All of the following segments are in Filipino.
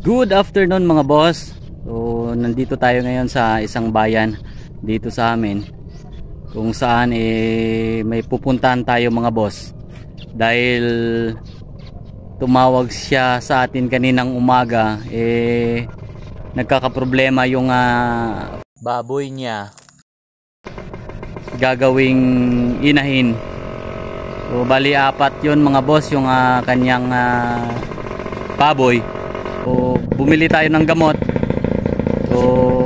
Good afternoon mga boss. So nandito tayo ngayon sa isang bayan dito sa amin, kung saan may pupuntahan tayo mga boss. Dahil tumawag siya sa atin kaninang umaga, nagkakaproblema yung baboy niya, gagawing inahin. So bali apat yun mga boss yung kanyang baboy. So bumili tayo ng gamot. So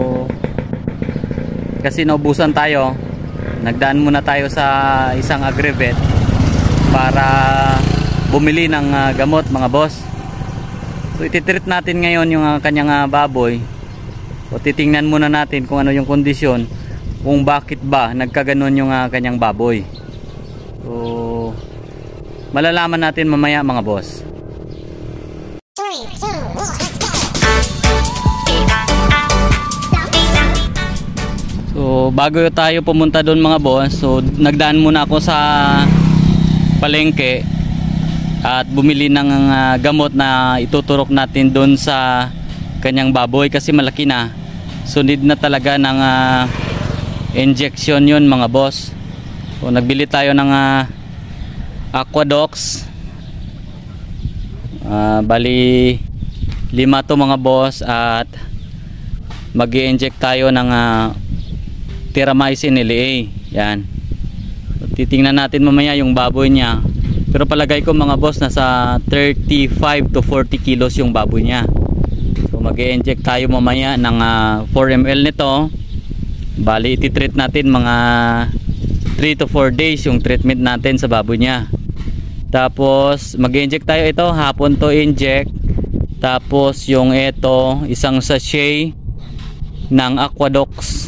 kasi naubusan tayo, nagdaan muna tayo sa isang agrivet para bumili ng gamot mga boss. So ititreat natin ngayon yung kanyang baboy. So titingnan muna natin kung ano yung kondisyon, kung bakit ba nagkaganon yung kanyang baboy. So malalaman natin mamaya mga boss. 3, 2, 1, let's go! So bago tayo pumunta doon mga boss, so nagdaan muna ako sa palengke at bumili ng gamot na ituturok natin doon sa kanyang baboy kasi malaki na. So need na talaga ng injection yun mga boss. So nagbili tayo ng Aquadox. Bali 5 to mga boss, at mag-i-inject tayo ng Terramycin LA. Yan. So, titingnan natin mamaya yung baboy niya. Pero palagay ko mga boss nasa 35 to 40 kilos yung baboy niya. So mag-i-inject tayo mamaya ng 4 ml nito. Bali iti-treat natin mga 3 to 4 days yung treatment natin sa baboy niya. Tapos mag-i-inject tayo, ito hapon to inject. Tapos yung ito isang sachet ng Aquadox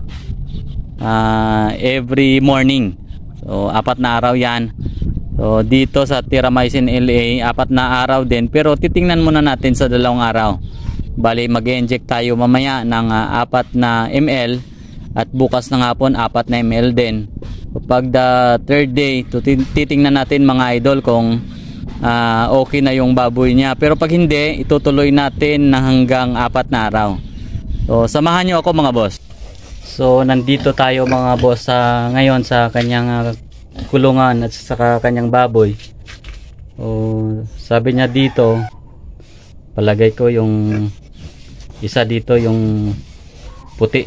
every morning. So 4 na araw yan. So dito sa Terramycin LA 4 na araw din, pero titingnan muna natin sa 2 araw. Bali mag-inject tayo mamaya ng 4 na ml at bukas ng hapon 4 na ml din. Pag the 3rd day, titingnan natin mga idol kung okay na yung baboy niya. Pero pag hindi, itutuloy natin na hanggang 4 na araw. So samahan nyo ako mga boss. So nandito tayo mga boss ngayon sa kanyang kulungan at sa kanyang baboy. So sabi niya dito, palagay ko yung isa dito yung puti.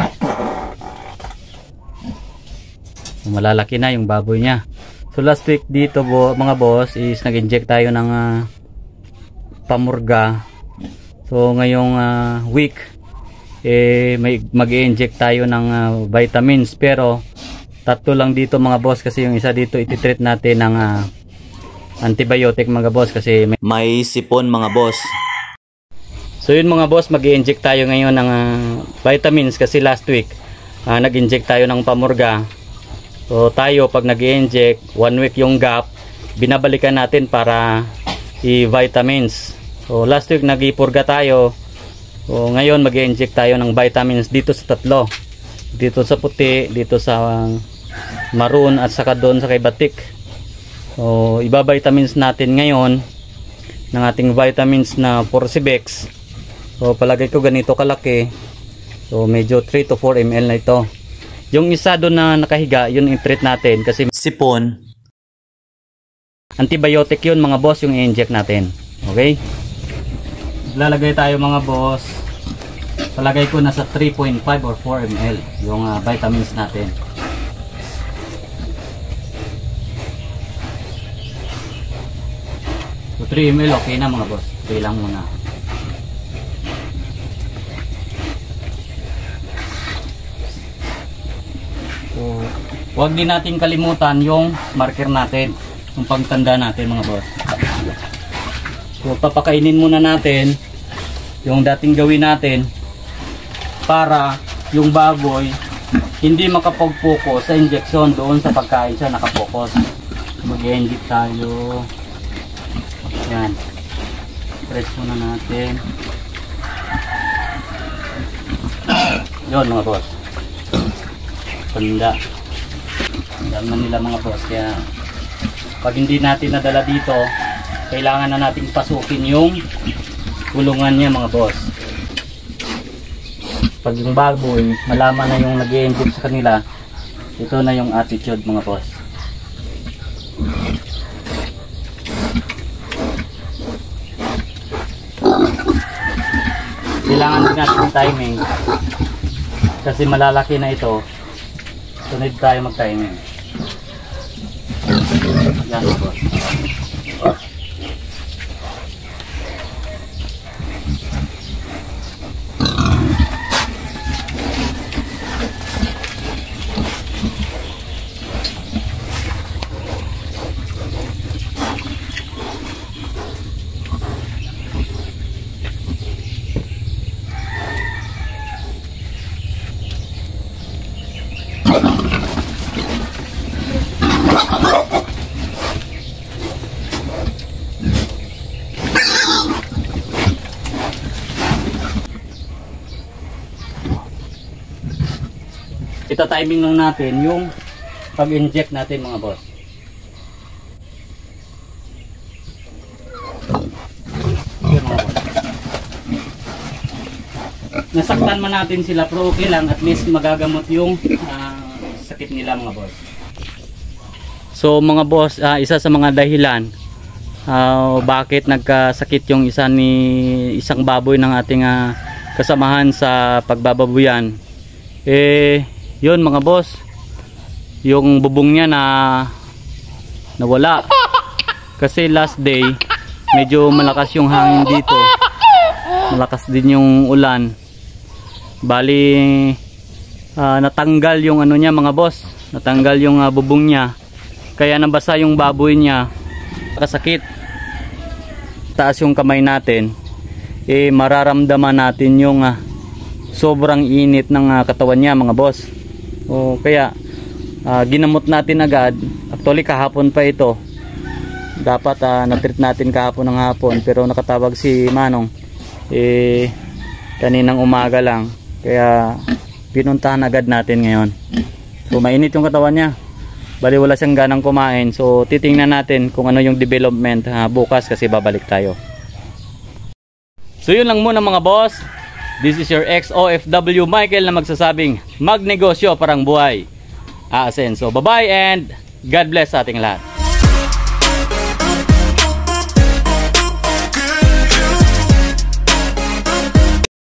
Malalaki na yung baboy niya. So last week dito mga boss is nag-inject tayo ng pamurga. So ngayong week may mag-i-inject tayo ng vitamins, pero 3 lang dito mga boss kasi yung isa dito iti-treat natin ng antibiotic mga boss kasi may sipon mga boss. So yun mga boss, mag-i-inject tayo ngayon ng vitamins kasi last week nag-inject tayo ng pamurga. So tayo pag nag-i-inject 1 week yung gap, binabalikan natin para i-vitamins. So last week nag-ipurga tayo. So ngayon mag-i-inject tayo ng vitamins dito sa 3. Dito sa puti, dito sa maroon at saka doon sa kay batik. So iba-vitamins natin ngayon ng ating vitamins na Forcebex. So palagay ko ganito kalaki. So medyo 3 to 4 ml na ito. Yung isa doon na nakahiga, yun i-treat natin kasi sipon. Antibiotic yun mga boss, yung i-inject natin. Okay? Lalagay tayo mga boss. Palagay ko nasa 3.5 or 4 ml yung vitamins natin. So 3 ml okay na mga boss. Okay lang muna. So huwag din natin kalimutan yung marker natin, yung pagtanda natin mga boss. So papakainin muna natin yung dating gawin natin para yung baboy hindi makapag-focus sa injection, doon sa pagkain siya nakapokus. Mag-inject tayo. Yan. Press muna natin. Yun mga boss. Tanda. Alam na nila mga boss. Kaya pag hindi natin nadala dito, kailangan na nating pasukin yung kulungan niya mga boss. Pag yung baboy malaman na yung nag-i-inject sa kanila, ito na yung attitude mga boss. Kailangan din natin yung timing kasi malalaki na ito, sunod tayo mag timing. Yan mga boss. Ito timing lang natin yung pag-inject natin mga boss. Yan mga boss. Nasaktan man natin sila pero okay lang, at least magagamot yung sakit nila mga boss. So mga boss, isa sa mga dahilan bakit nagkasakit yung isang baboy ng ating kasamahan sa pagbababuyan, yun mga boss, yung bubong niya nawala kasi last day medyo malakas yung hangin dito, malakas din yung ulan, bali natanggal yung ano niya mga boss, natanggal yung bubong niya, kaya nabasa yung baboy niya, kasakit. Taas yung kamay natin, mararamdaman natin yung sobrang init ng katawan niya mga boss. O kaya ginamot natin agad. Actually kahapon pa ito. Dapat na-treat natin kahapon ng hapon, pero nakatawag si Manong kaninang umaga lang. Kaya pinuntahan agad natin ngayon. So mainit yung katawan niya. Bali wala siyang ganang kumain. So titingnan natin kung ano yung development bukas kasi babalik tayo. So yun lang muna mga boss. This is your ex-OFW Michael na magsasabing magnegosyo parang buhay aasenso. Bye bye and God bless sa ating lahat.